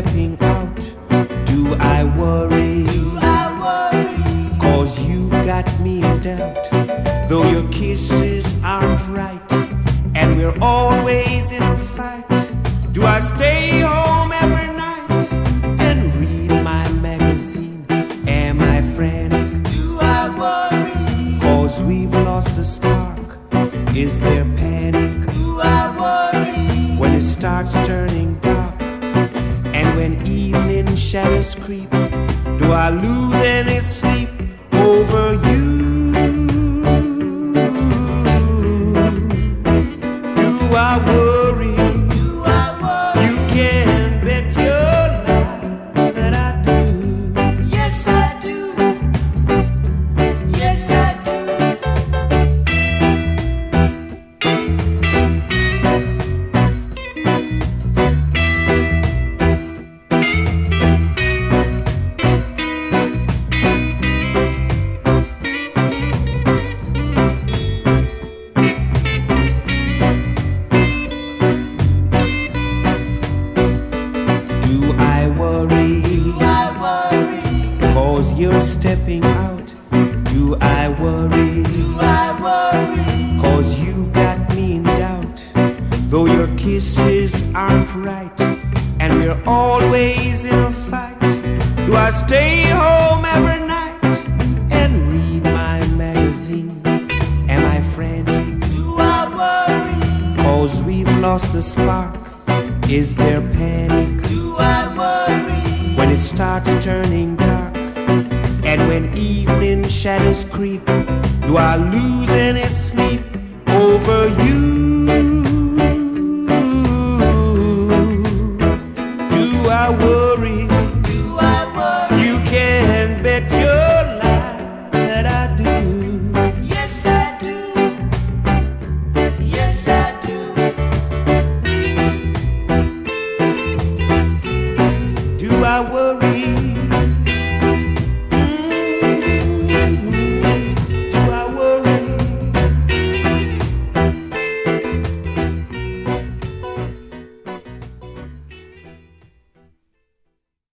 stepping out, do I worry? Cause you've got me in doubt. Though your kisses aren't right, and we're always in a fight, do I stay home every night and read my magazine? Am I frantic? Do I worry? Cause we've lost the spark. Is there panic? Do I worry? When it starts turning dark, and when evening shadows creep, do I lose any sleep over you? Do I worry? Do I worry? You can bet your life that I do. Yes, I do. Yes, I do. Do I worry? Do I worry? Cause you're stepping out. Do I worry? Do I worry? Cause you got me in doubt. Though your kisses aren't right, and we're always in a fight, do I stay home every night and read my magazine? Am I frantic? Do I worry? Cause we've lost the spark. Is there panic? Do I worry? When it starts turning dark, and when evening shadows creep, do I lose any sleep over you?